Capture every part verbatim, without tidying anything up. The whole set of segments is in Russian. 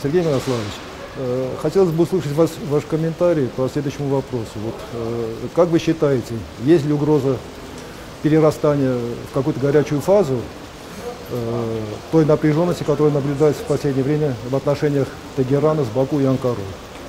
Сергей Мирославович, хотелось бы услышать вас, ваш комментарий по следующему вопросу. Вот, как вы считаете, есть ли угроза перерастания в какую-то горячую фазу той напряженности, которая наблюдается в последнее время в отношениях Тегерана с Баку и Анкарой?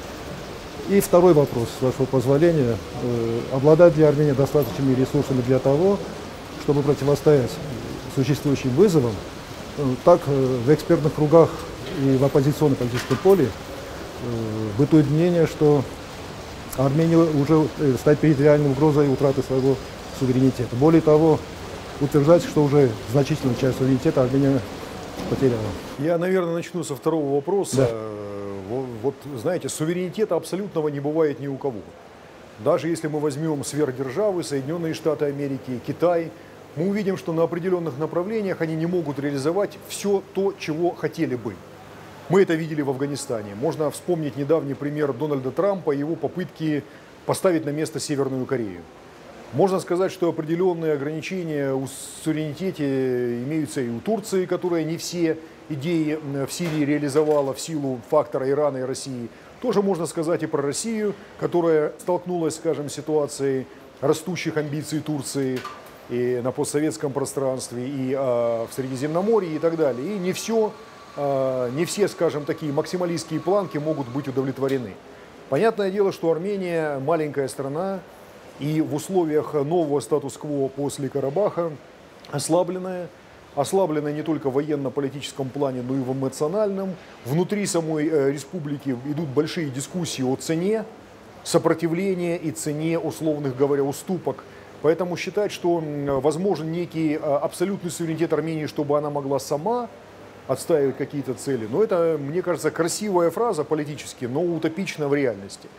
И второй вопрос, с вашего позволения. Обладает ли Армения достаточными ресурсами для того, чтобы противостоять существующим вызовам? Так, в экспертных кругах и в оппозиционном политическом поле бытует мнение, что Армения уже стоит перед реальной угрозой утраты своего суверенитета. Более того, утверждается, что уже значительную часть суверенитета Армения потеряла. Я, наверное, начну со второго вопроса. Да. Вот, знаете, суверенитета абсолютного не бывает ни у кого. Даже если мы возьмем сверхдержавы, Соединенные Штаты Америки, Китай, мы увидим, что на определенных направлениях они не могут реализовать все то, чего хотели бы. Мы это видели в Афганистане. Можно вспомнить недавний пример Дональда Трампа и его попытки поставить на место Северную Корею. Можно сказать, что определенные ограничения в суверенитете имеются и у Турции, которая не все идеи в Сирии реализовала в силу фактора Ирана и России. Тоже можно сказать и про Россию, которая столкнулась, скажем, с ситуацией растущих амбиций Турции и на постсоветском пространстве, и а, в Средиземноморье и так далее. И не все, а, не все, скажем, такие максималистские планки могут быть удовлетворены. Понятное дело, что Армения маленькая страна, и в условиях нового статус-кво после Карабаха ослабленная, ослабленная не только в военно-политическом плане, но и в эмоциональном. Внутри самой э, республики идут большие дискуссии о цене сопротивления и цене, условных говоря, уступок. Поэтому считать, что возможен некий э, абсолютный суверенитет Армении, чтобы она могла сама отстаивать какие-то цели, но это, мне кажется, красивая фраза политически, но утопична в реальности.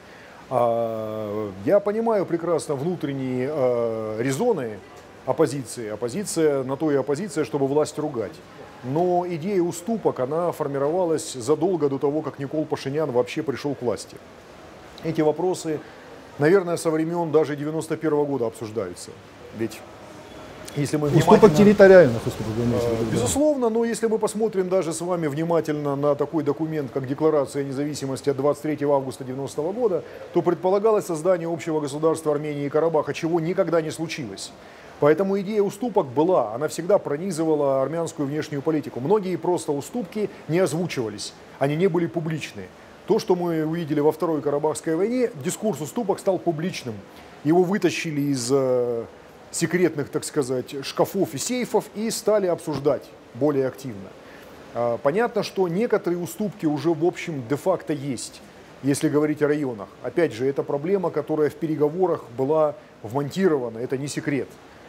Я понимаю прекрасно внутренние э, резоны оппозиции. Оппозиция на то и оппозиция, чтобы власть ругать. Но идея уступок, она формировалась задолго до того, как Никол Пашинян вообще пришел к власти. Эти вопросы, наверное, со времен даже девяносто первого года обсуждаются. Ведь если мы уступок территориальных уступок, безусловно, но если мы посмотрим даже с вами внимательно на такой документ, как Декларация о независимости от двадцать третьего августа девяностого года, то предполагалось создание общего государства Армении и Карабаха, чего никогда не случилось. Поэтому идея уступок была, она всегда пронизывала армянскую внешнюю политику. Многие просто уступки не озвучивались, они не были публичны. То, что мы увидели во Второй Карабахской войне, дискурс уступок стал публичным. Его вытащили из секретных, так сказать, шкафов и сейфов и стали обсуждать более активно. Понятно, что некоторые уступки уже, в общем, де-факто есть, если говорить о районах. Опять же, это проблема, которая в переговорах была вмонтирована, это не секрет.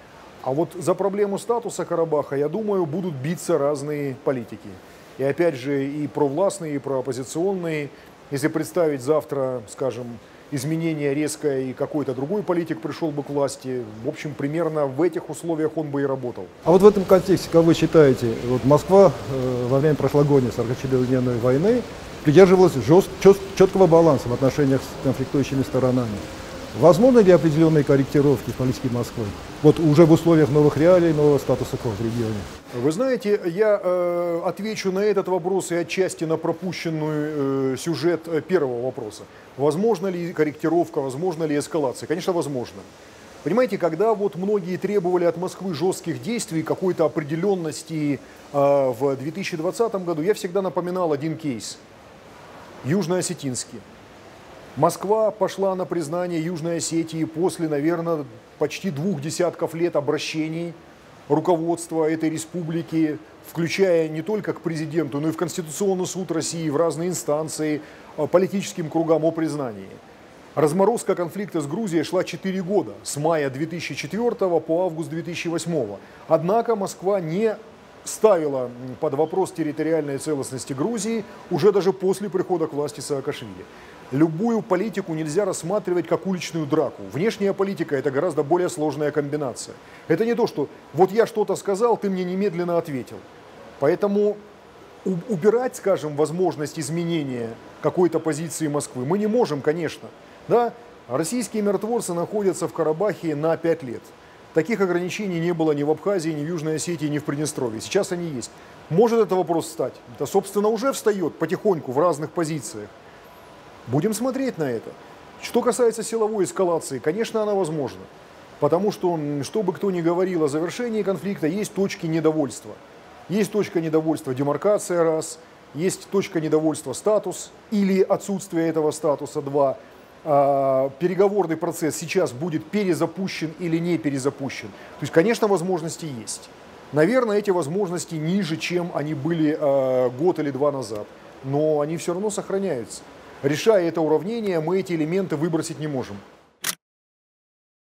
А вот за проблему статуса Карабаха, я думаю, будут биться разные политики. И опять же, и провластные, и прооппозиционные. Если представить завтра, скажем, изменение резкое, и какой-то другой политик пришел бы к власти, в общем, примерно в этих условиях он бы и работал. А вот в этом контексте, как вы считаете, вот Москва э, во время прошлогодней сорокачетырехдневной войны придерживалась жест, четкого баланса в отношениях с конфликтующими сторонами. Возможны ли определенные корректировки в политике Москвы? Вот уже в условиях новых реалий, нового статуса кво в регионе. Вы знаете, я э, отвечу на этот вопрос и отчасти на пропущенный э, сюжет первого вопроса. Возможно ли корректировка, возможно ли эскалация? Конечно, возможно. Понимаете, когда вот многие требовали от Москвы жестких действий, какой-то определенности э, в две тысячи двадцатом году, я всегда напоминал один кейс. Южно-Осетинский. Москва пошла на признание Южной Осетии после, наверное, почти двух десятков лет обращений руководства этой республики, включая не только к президенту, но и в Конституционный суд России, в разные инстанции, политическим кругам о признании. Разморозка конфликта с Грузией шла четыре года, с мая две тысячи четвёртого по август две тысячи восьмого. Однако Москва не ставила под вопрос территориальной целостности Грузии уже даже после прихода к власти Саакашвили. Любую политику нельзя рассматривать как уличную драку. Внешняя политика – это гораздо более сложная комбинация. Это не то, что вот я что-то сказал, ты мне немедленно ответил. Поэтому убирать, скажем, возможность изменения какой-то позиции Москвы мы не можем, конечно. Да? Российские миротворцы находятся в Карабахе на пять лет. Таких ограничений не было ни в Абхазии, ни в Южной Осетии, ни в Приднестровье. Сейчас они есть. Может это вопрос встать? Это, собственно, уже встает потихоньку в разных позициях. Будем смотреть на это. Что касается силовой эскалации, конечно, она возможна. Потому что, что бы кто ни говорил о завершении конфликта, есть точки недовольства. Есть точка недовольства демаркация, раз. Есть точка недовольства статус или отсутствие этого статуса, два. А, переговорный процесс сейчас будет перезапущен или не перезапущен. То есть, конечно, возможности есть. Наверное, эти возможности ниже, чем они были а, год или два назад. Но они все равно сохраняются. Решая это уравнение, мы эти элементы выбросить не можем.